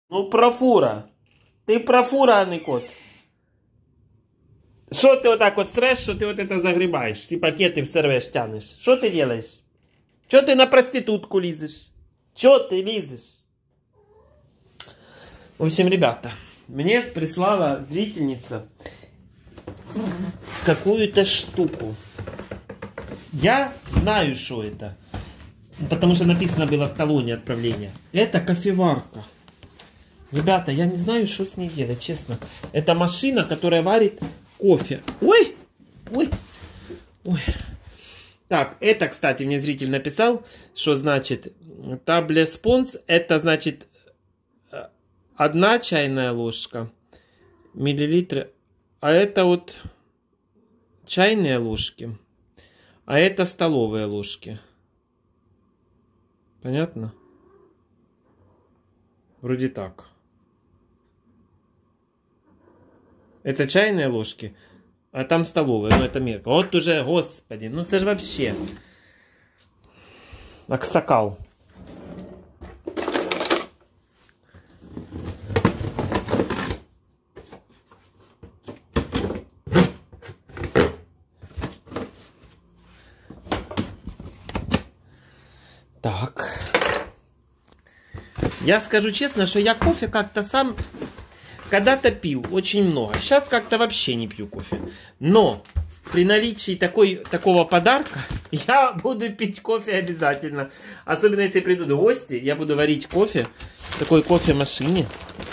Ну, профура. Ты профура, а не кот. Что ты вот так вот срешь, что ты вот это загребаешь? Все пакеты в сервеш тянешь. Что ты делаешь? Что ты на проститутку лизешь? Что ты лизешь? В общем, ребята, мне прислала зрительница какую-то штуку. Я знаю, что это. Потому что написано было в талоне отправления. Это кофеварка. Ребята, я не знаю, что с ней делать, честно. Это машина, которая варит кофе. Ой! Ой! Ой! Так, это, кстати, мне зритель написал, что значит табле спонс. Это значит 1 чайная ложка. Миллилитры. А это вот чайные ложки. А это столовые ложки. Понятно? Вроде так. Это чайные ложки, а там столовые, ну это мерка. Вот уже, господи, ну это же вообще аксакал. Так. Я скажу честно, что я кофе как-то сам когда-то пил очень много. Сейчас как-то вообще не пью кофе. Но при наличии такого подарка я буду пить кофе обязательно. Особенно если придут гости, я буду варить кофе в такой кофемашине.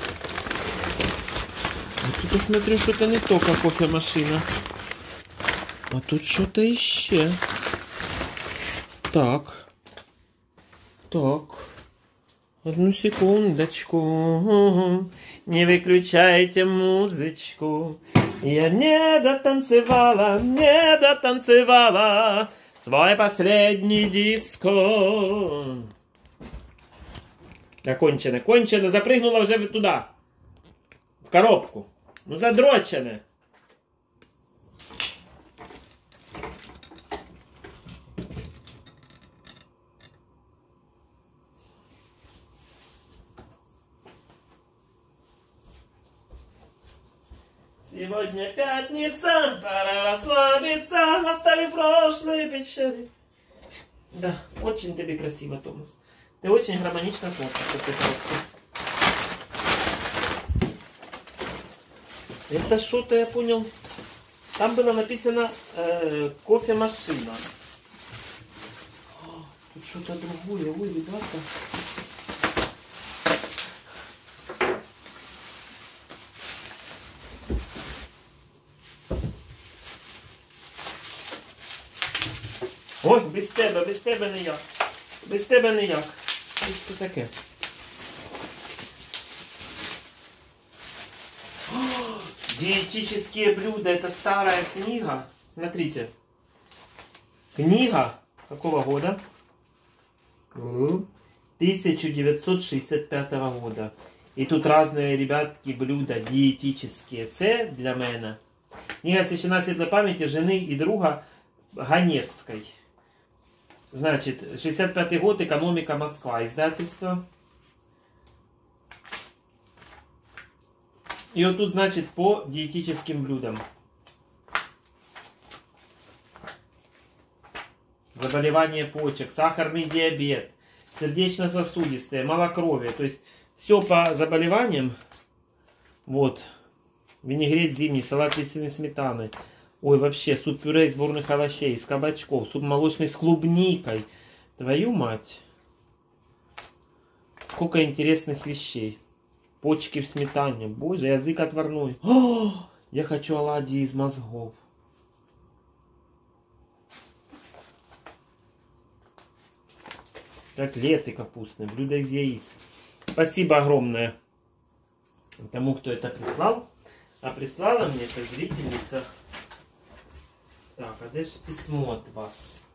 Вот тут я смотрю, что-то не только кофемашина. А тут что-то еще. Так. Так. Одну секундочку. Не выключайте музычку. Я не дотанцевала свой последний диско. Да кончено, кончено, запрыгнула уже туда. В коробку. Ну задрочено. Сегодня пятница, пора расслабиться, оставив прошлые печали. Да, очень тебе красиво, Томас. Ты очень гармонично смотришь в этой коробке. Это что-то я понял. Там было написано кофемашина. Тут что-то другое, ой, ребята. Ой, без тебе не як. Без тебе не як. Що це таке? О, диетические блюда. Это старая книга. Смотрите. Книга какого года? 1965 года. И тут разные, ребятки, блюда диетические. Це для мене. Книга освящена светлой памяти жены и друга Ганецкой. Значит, 65-й год, экономика Москва, издательство. И вот тут, значит, по диетическим блюдам. Заболевание почек, сахарный диабет, сердечно-сосудистые, малокровие. То есть, все по заболеваниям. Вот. Винегрет зимний, салат с лисиной сметаной. Ой, вообще, суп-пюре из сборных овощей, из кабачков, суп молочный с клубникой. Твою мать. Сколько интересных вещей. Почки в сметане. Боже, язык отварной. О, я хочу оладьи из мозгов. Котлеты капустные, блюдо из яиц. Спасибо огромное тому, кто это прислал. А прислала мне эта зрительница. Так, а дальше письмо от вас.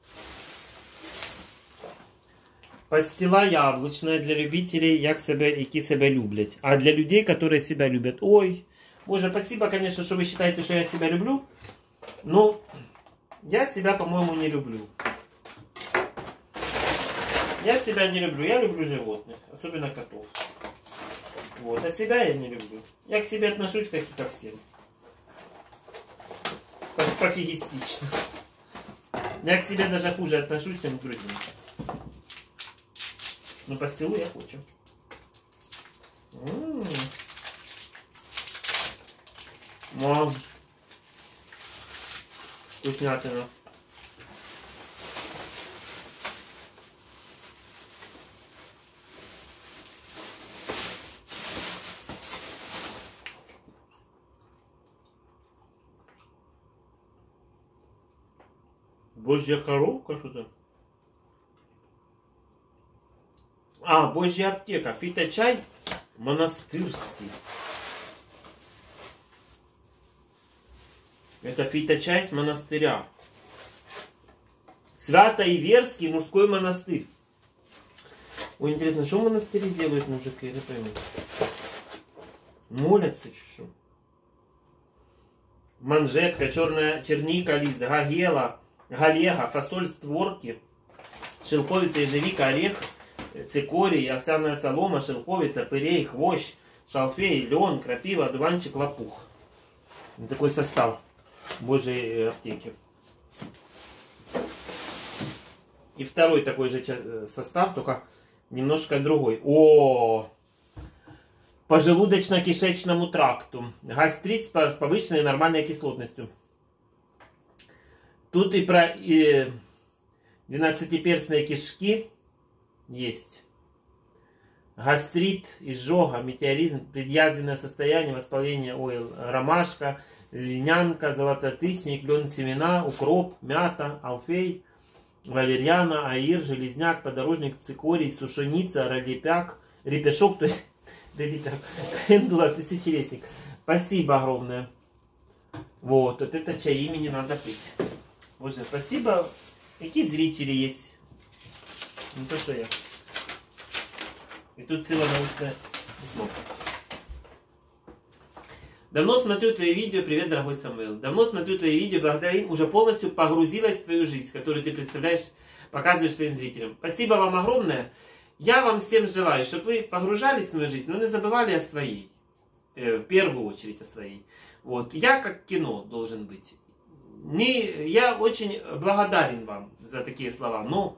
Пастила яблучная для любителей, як себе, які себя люблять. А для людей, которые себя любят. Ой, боже, спасибо, конечно, что вы считаете, что я себя люблю. Но я себя, по-моему, не люблю. Я себя не люблю. Я люблю животных, особенно котов. Вот. А себя я не люблю. Я к себе отношусь как и ко всем. Пофигистично. Я к себе даже хуже отношусь, чем к другим. Но пастилу я хочу. Мам. Вкуснятина. Божья коровка что-то. А, Божья аптека. Фиточай монастырский. Это фиточай с монастыря. Свято-Иверский мужской монастырь. Ой, интересно, что в монастыре делают мужики? Я не пойму. Молятся что? Манжетка, черная черника, лист, гагела, галега, фасоль, створки, шелковица, ежевика, орех, цикорий, овсяная солома, шелковица, пырей, хвощ, шалфей, лен, крапива, одуванчик, лопух. Такой состав Божьей аптеки. И второй такой же состав, только немножко другой. О, по желудочно-кишечному тракту. Гастрит с повышенной нормальной кислотностью. Тут и про 12-перстные кишки есть. Гастрит, изжога, метеоризм, предъязвенное состояние, воспаление, ромашка, льнянка, золототысник, лен семена, укроп, мята, алфей, валерьяна, аир, железняк, подорожник, цикорий, сушеница, ролепяк, репешок, то есть календула, тысячелистник. Спасибо огромное. Вот это чай имени надо пить. Боже, спасибо. Какие зрители есть? Не то, что я. И тут целое научное письмо. Давно смотрю твои видео. Привет, дорогой Самвел. Давно смотрю твои видео. Благодаря им уже полностью погрузилась в твою жизнь, которую ты представляешь, показываешь своим зрителям. Спасибо вам огромное. Я вам всем желаю, чтобы вы погружались в мою жизнь, но не забывали о своей. В первую очередь о своей. Вот. Я как кино должен быть. Я очень благодарен вам за такие слова, но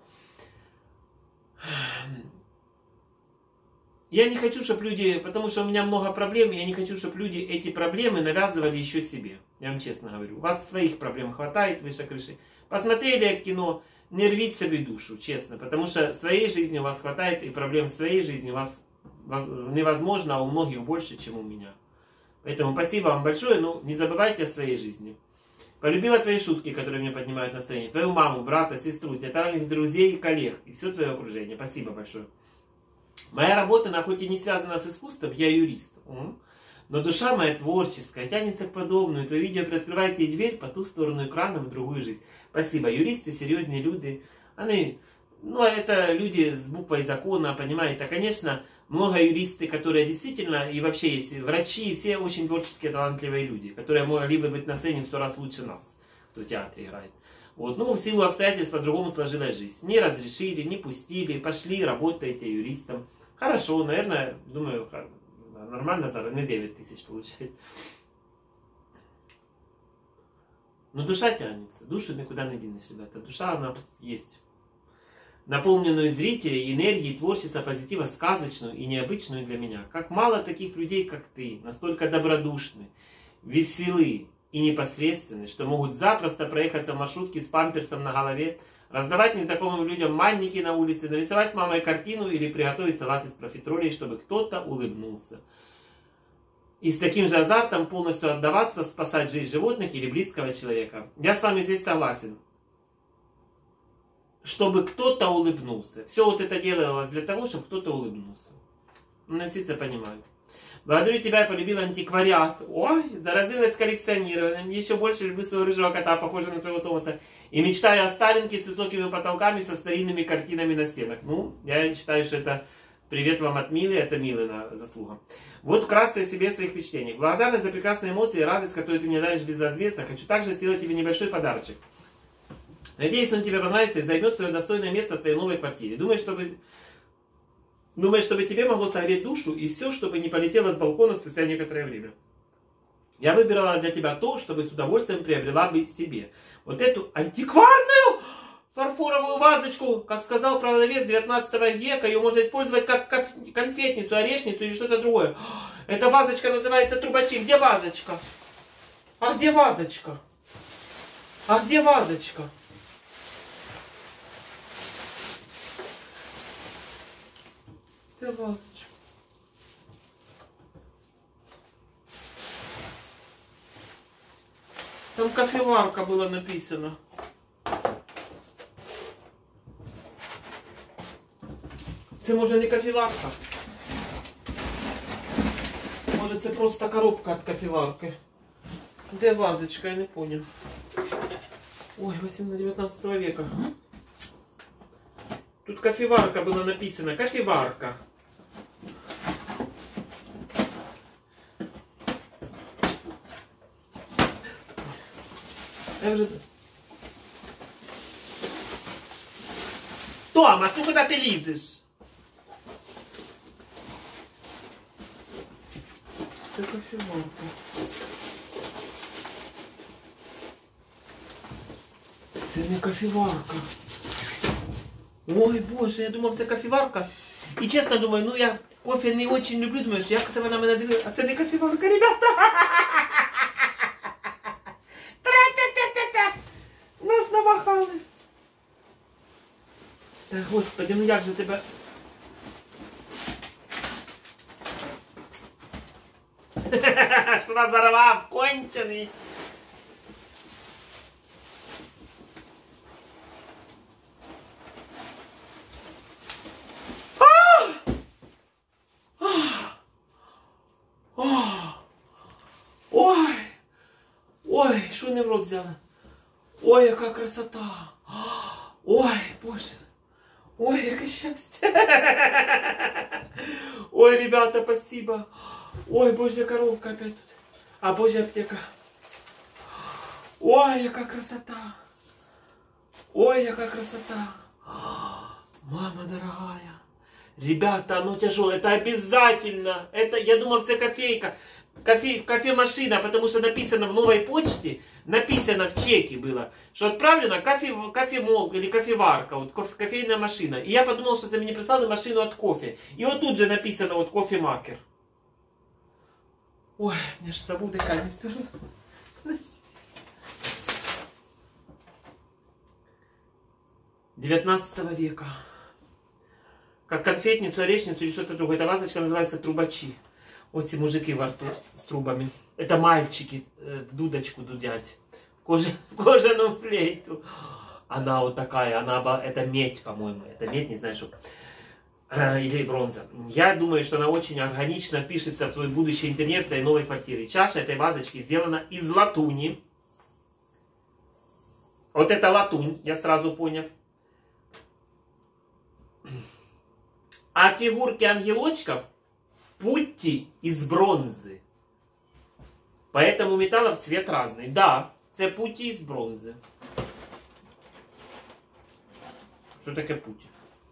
я не хочу, чтобы люди, потому что у меня много проблем, я не хочу, чтобы люди эти проблемы навязывали еще себе. Я вам честно говорю. У вас своих проблем хватает выше крыши. Посмотрели кино, не рвите себе душу, честно. Потому что своей жизни у вас хватает, и проблем в своей жизни у вас невозможно, а у многих больше, чем у меня. Поэтому спасибо вам большое, но не забывайте о своей жизни. Полюбила твои шутки, которые мне поднимают настроение. Твою маму, брата, сестру, театральных друзей и коллег. И все твое окружение. Спасибо большое. Моя работа, она хоть и не связана с искусством, я юрист. Но душа моя творческая, тянется к подобному. Твое видео приоткрывает ей дверь по ту сторону экрана в другую жизнь. Спасибо. Юристы, серьезные люди. Это люди с буквой закона, понимаете. А, конечно, много юристы, которые действительно, и вообще есть врачи, все очень творческие, талантливые люди, которые могли бы быть на сцене в 100 раз лучше нас, кто в театре играет. Вот. В силу обстоятельств по-другому сложилась жизнь. Не разрешили, не пустили, пошли, работаете юристом. Хорошо, наверное, думаю, нормально, не 9 тысяч получает. Но душа тянется, душу никуда не денешь, ребята. Душа, она есть. Наполненную зрителей, энергией, творчества, позитива, сказочную и необычную для меня. Как мало таких людей, как ты, настолько добродушны, веселы и непосредственны, что могут запросто проехаться в маршрутке с памперсом на голове, раздавать незнакомым людям манники на улице, нарисовать мамой картину или приготовить салат из профитролей, чтобы кто-то улыбнулся. И с таким же азартом полностью отдаваться, спасать жизнь животных или близкого человека. Я с вами здесь согласен. Чтобы кто-то улыбнулся. Все вот это делалось для того, чтобы кто-то улыбнулся. Ну, все это понимают. Благодарю тебя, я полюбил антиквариат. Ой, заразилась коллекционированием. Еще больше люблю своего рыжего кота, похожего на своего Томаса. И мечтаю о Сталинке с высокими потолками, со старинными картинами на стенах. Я считаю, что это привет вам от Милы, это Милына заслуга. Вот вкратце о себе, своих впечатлениях. Благодарность за прекрасные эмоции и радость, которую ты мне даришь безвозмездно. Хочу также сделать тебе небольшой подарочек. Надеюсь, он тебе понравится и займет свое достойное место в твоей новой квартире. Думаю, чтобы Думаешь, чтобы тебе могло согреть душу и все, чтобы не полетело с балкона спустя некоторое время. Я выбирала для тебя то, чтобы с удовольствием приобрела бы себе. Вот эту антикварную фарфоровую вазочку, как сказал продавец 19 века, ее можно использовать как конфетницу, орешницу или что-то другое. Эта вазочка называется трубачи. Где вазочка? А где вазочка? А где вазочка? Где вазочка? Там кофеварка было написано. Це може не кофеварка. Може це просто коробка від кофеварки. Де вазочка, я не понял. Ой, 19 века. Тут кофеварка было написано. Кофеварка. Я уже... Томас, ну куда ты лезешь? Це кофеварка. Це не кофеварка. Ой, боже, я думав, це кофеварка. І чесно думаю, ну я кофе не очень люблю, думаю, як це вона мене дивила. А це не кофеварка, ребята. Тра-та-та-та-та. Нас намахали. Та, господи, ну як же тебе... Разорвав, конченый. Ой, ой, що не в рот взяла? Ой, яка красота. Ой, боже. Ой, яке щастя. Ой, ребята, спасибо. Ой, божья коровка опять тут. А, божья аптека. Ой, яка красота. Ой, яка красота. Мама дорогая. Ребята, оно тяжелое. Это обязательно. Это, я думал, это кофейка. Кофемашина, потому что написано в новой почте, написано в чеке было, что отправлено кофемол или кофеварка, вот кофейная машина. И я подумал, что мне прислали машину от кофе. И вот тут же написано вот кофемакер. Ой, мне ж забыл дыхание сперва. 19 века. Как конфетницу, орешницу или что-то другое. Эта вазочка называется трубачи. Вот эти мужики во рту с трубами. Это мальчики в дудочку дудять. В кожаную флейту. Она вот такая, это медь, по-моему. Это медь, не знаю, что. Или бронза. Я думаю, что она очень органично впишется в твой будущий интерьер твоей новой квартиры. Чаша этой вазочки сделана из латуни. Вот это латунь, я сразу понял. А фигурки ангелочков путти из бронзы. Поэтому металлов цвет разный. Да, це путти из бронзы. Что такое путти?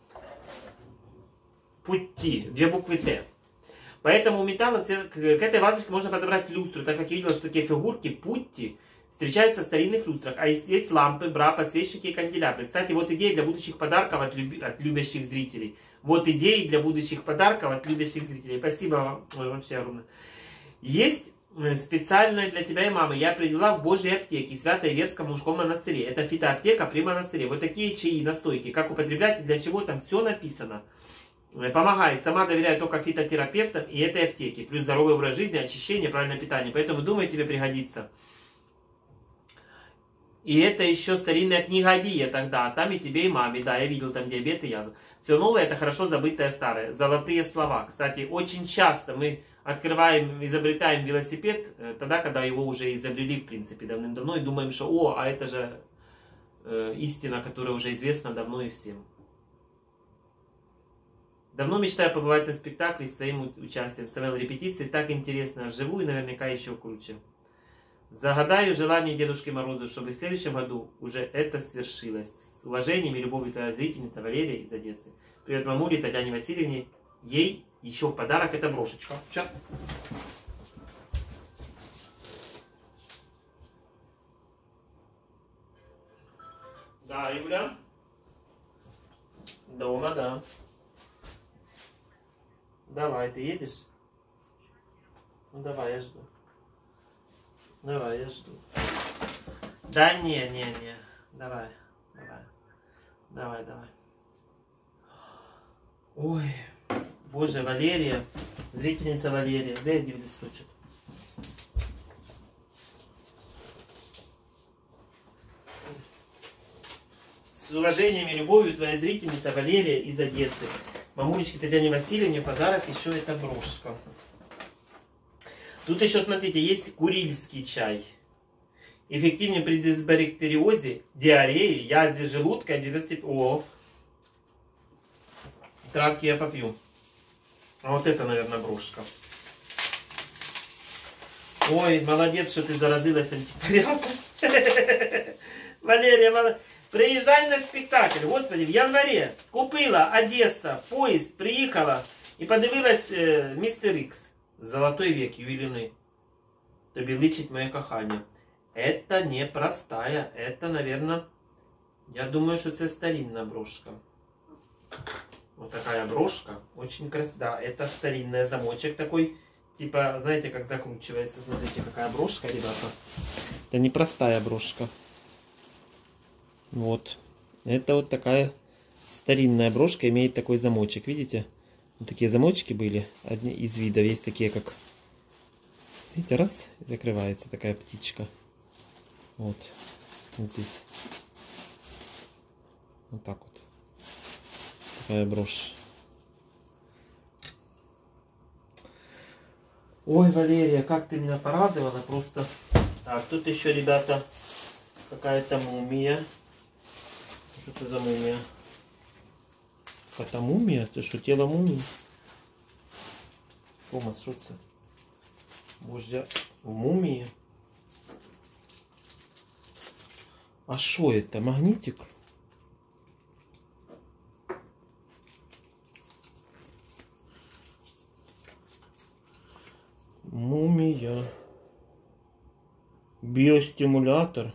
Путти, две буквы Т. Поэтому у металла к этой вазочке можно подобрать люстру, так как я видел, что такие фигурки путти встречаются в старинных люстрах. А есть лампы, бра, подсвечники и канделябры. Кстати, вот идея для будущих подарков от любящих зрителей. Вот идеи для будущих подарков от любящих зрителей. Спасибо вам. Ой, вообще огромное. Есть специальная для тебя и мамы. Я привела в Божьей аптеке, Свято-Иверском мужском монастыре. Это фитоаптека при монастыре. Вот такие чаи, настойки. Как употреблять и для чего, там все написано. Помогает. Сама доверяю только фитотерапевтам и этой аптеке. Плюс здоровый образ жизни, очищение, правильное питание. Поэтому, думаю, тебе пригодится. И это еще старинная книга о диетах, да. Там и тебе, и маме. Да, я видел там диабет и язва. Все новое — это хорошо забытое старое. Золотые слова. Кстати, очень часто мы открываем, изобретаем велосипед тогда, когда его уже изобрели, в принципе, давным-давно. И думаем, что, о, а это же истина, которая уже известна давно и всем. Давно мечтаю побывать на спектакле с своим участием. Самой репетиции так интересно. Вживую наверняка еще круче. Загадаю желание Дедушке Морозу, чтобы в следующем году уже это свершилось. С уважением и любовью, твоя зрительница Валерия из Одессы. Привет мамуле, Татьяне Васильевне ей еще в подарок эта брошечка. Сейчас. Да, Юля? Дома, да. Давай, ты едешь? Ну давай, я жду. Давай, я жду. Да не. Давай. Давай. Ой, боже, Валерия. Зрительница Валерия. Дай один листочек. С уважением и любовью, твоя зрительница Валерия из Одессы. Мамулечке Татьяне Васильевне подарок еще эта брошка. Тут еще, смотрите, есть курильский чай. Эффективнее при дисбактериозе, диарее, язде желудка, О, травки я попью. А вот это, наверное, брошка. Ой, молодец, что ты заразилась антиквариатом. Валерия, молодец. Приезжай на спектакль, господи, в январе купила Одесса, поезд, приїхала і подивилась Мистер Икс. Золотой век, ювелирный. Тобі личить моє кохання. Это не простая, это, наверное, я думаю, что это старинная брошка. Вот такая брошка, очень красивая. Да, это старинный замочек такой, типа, знаете, как закручивается. Смотрите, какая брошка, ребята. Это не простая брошка. Вот. Это вот такая старинная брошка, имеет такой замочек, видите? Вот такие замочки были, одни из видов. Есть такие, как... Видите, раз, закрывается такая птичка. Вот здесь. Вот так вот. Такая брошь. Ой, Валерия, как ты меня порадовала просто. Так, тут еще, ребята, какая-то мумия. Что это за мумия? Это мумия? Это что, тело мумии? Томас, что это? Боже, в мумии? А что это? Магнитик? Мумия. Биостимулятор.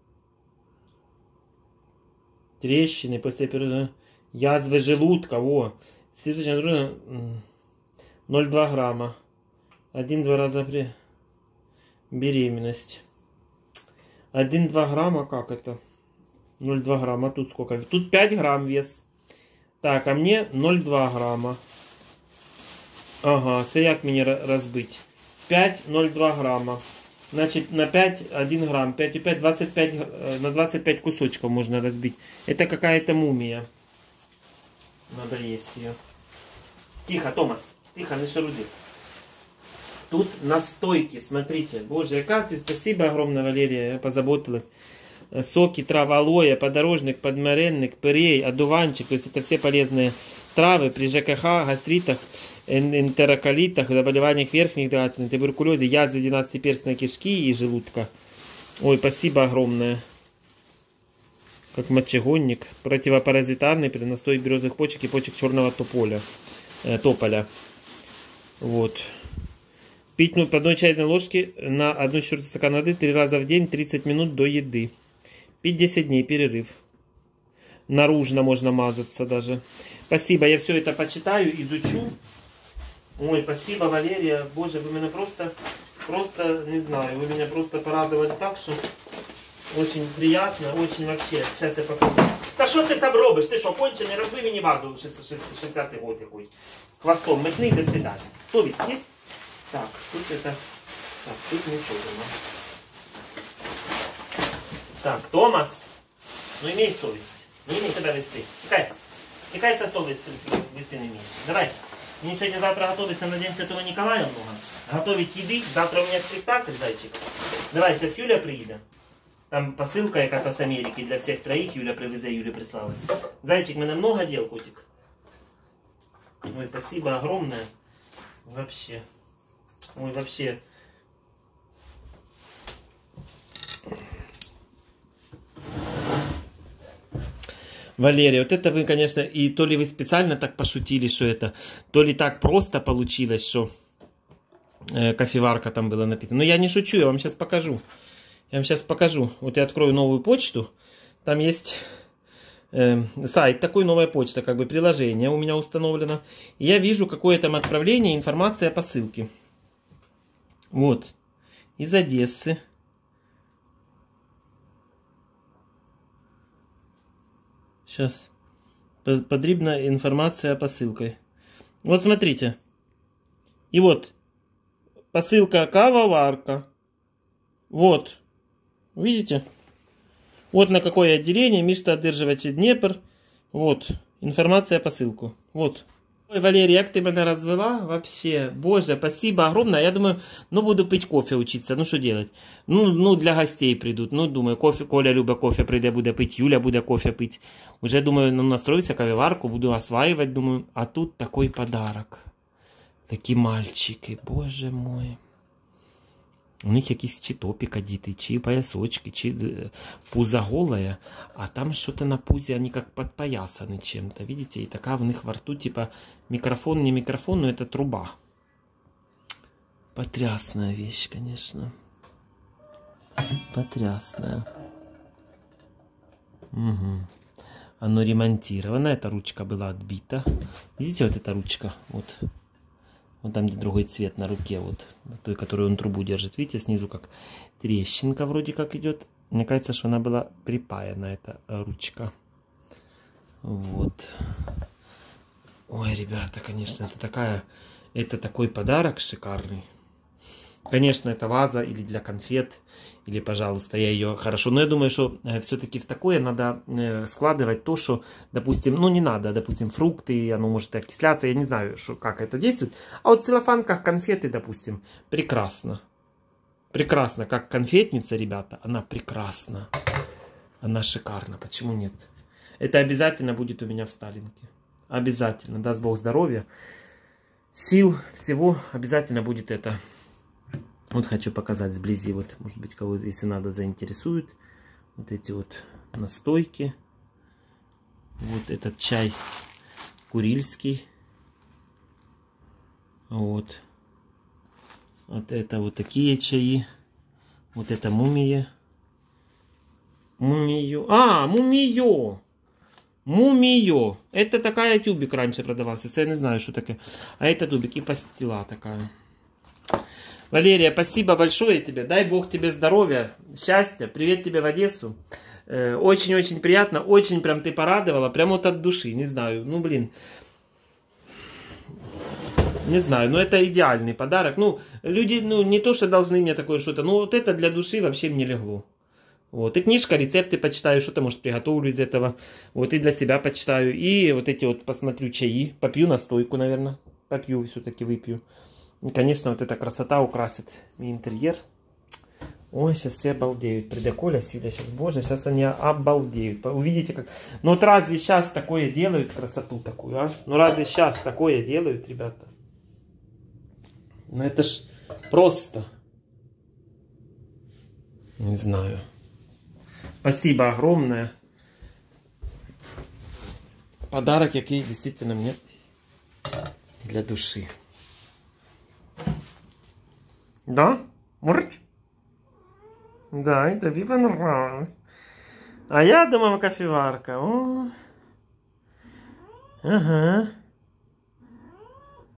Трещины после операции. Язвы желудка. Во. 0,2 грамма. 1-2 раза при беременность. 1-2 грамма, как это? 0,2 грамма. Тут сколько? Тут 5 грамм вес. Так, а мне 0,2 грамма. Ага, це як мені розбити? 5,02 грамма. Значит, на 5 1 грамм. 5,5, 25, на 25 кусочков можно разбить. Это какая-то мумия. Надо есть ее. Тихо, Томас. Тихо, не шаруди. Тут настойки, смотрите. Боже, как ты, спасибо огромное, Валерия, я позаботилась. Соки, трава, алоэ, подорожник, подмаренник, пырей, одуванчик. То есть это все полезные травы при ЖКХ, гастритах, энтероколитах, заболеваниях верхних дыхательных, туберкулезе, язве 12-перстной кишки и желудка. Ой, спасибо огромное. Как мочегонник. Противопаразитарный при настое березовых почек и почек черного тополя. Вот. Пить по одной чайной ложке на 1/4 стакана воды 3 раза в день, 30 минут до еды. Пить 10 дней, перерыв. Наружно можно мазаться даже. Спасибо, я все это почитаю, изучу. Ой, спасибо, Валерия. Боже, вы меня просто, не знаю, вы меня просто порадовали так, что очень приятно, очень вообще. Сейчас я попробую. Да что ты там робишь? Ты что, конченый? Разбий мені вазу 60-й год якийсь. Хвостом метни, до свидания. Совесть есть? Так, тут это... Так, тут ничего. Так, Томас, ну имей совесть. Не имей себя вести. Тикай со стола вести не имеешь. Давай. Мне сегодня-завтра готовиться на День Святого Николая много. Готовить еды. Завтра у меня спектакль, зайчик. Давай, сейчас Юля приедет. Там посылка яка-то с Америки для всех троих. Юля привезе, Юля прислала. Зайчик, мене много дел, котик. Ой, спасибо огромное. Вообще. Ой, вообще. Валерия, вот это вы, конечно, и то ли вы специально так пошутили, что это, то ли так просто получилось, что кофеварка там была написана. Но я не шучу, я вам сейчас покажу. Я вам сейчас покажу. Вот я открою новую почту. Там есть сайт, такой, новая почта, как бы приложение у меня установлено. И я вижу, какое там отправление, информация о посылке. Вот. Из Одессы. Сейчас. Потребна информация о посылке. Вот смотрите. И вот. Посылка кавоварка. Вот. Видите? Вот на какое отделение. Місто одержувачі Дніпр. Вот. Информация о посылку. Вот. Ой, Валерия, как ты меня развела вообще. Боже, спасибо огромное. Я думаю, ну буду пить кофе учиться. Ну что делать? Ну для гостей придут. Ну думаю, кофе, Коля любит кофе, прийде, буде пить. Юля буде кофе пить. Уже думаю, ну настроюсь кофеварку, буду осваивать, думаю. А тут такой подарок. Такі мальчики, боже мой. У них якісь чи топік одіти, чи поясочки, чи пузо голое. А там что-то на пузе, они как подпоясаны чем-то, видите? И такая в них во рту, типа, микрофон, не микрофон, но это труба. Потрясная вещь, конечно. Потрясная. Угу. Оно ремонтировано, эта ручка была отбита. Видите, вот эта ручка, вот. Вот там, где другой цвет на руке, вот, той, которую он трубу держит. Видите, снизу как трещинка вроде как идет. Мне кажется, что она была припаяна, эта ручка. Вот. Ой, ребята, конечно, это такой подарок шикарный. Конечно, это ваза или для конфет, или, пожалуйста, я ее хорошо. Но я думаю, что все-таки в такое надо складывать то, что, допустим, ну не надо, допустим, фрукты, оно может окисляться, я не знаю, как это действует. А вот в целлофанках конфеты, допустим, прекрасно. Прекрасно, как конфетница, ребята, она прекрасна. Она шикарна, почему нет? Это обязательно будет у меня в Сталинке. Обязательно, даст Бог здоровья, сил, всего, обязательно будет это. Вот хочу показать сблизи, вот, может быть, кого, если надо, заинтересует. Вот эти вот настойки. Вот этот чай курильский. Вот. Вот это вот такие чаи. Вот это мумия. Мумию. А, мумиё! Мумиё! Это такая тюбик раньше продавался. Я не знаю, что такое. А это тюбик и пастила такая. Валерия, спасибо большое тебе. Дай Бог тебе здоровья, счастья. Привет тебе в Одессу. Очень-очень приятно. Очень прям ты порадовала. Прям вот от души. Не знаю. Ну, блин. Не знаю. Но это идеальный подарок. Ну, люди, ну, не то, что должны мне такое что-то. Ну, вот это для души вообще мне легло. Вот. И книжка, рецепты почитаю. Что-то, может, приготовлю из этого. Вот. И для себя почитаю. И вот эти вот посмотрю чаи. Попью настойку, наверное. Попью, все-таки выпью. И, конечно, вот эта красота украсит интерьер. Ой, сейчас все обалдеют. Приде Коля, Сюля, сейчас, боже, сейчас они обалдеют. Увидите, как... Ну вот разве сейчас такое делают, красоту такую, а? Ну разве сейчас такое делают, ребята? Ну это ж просто. Не знаю. Спасибо огромное. Подарок, який действительно мне для души. Да? Мурч? Да, и тобі понравилось. А я думала кофеварка. О. Ага.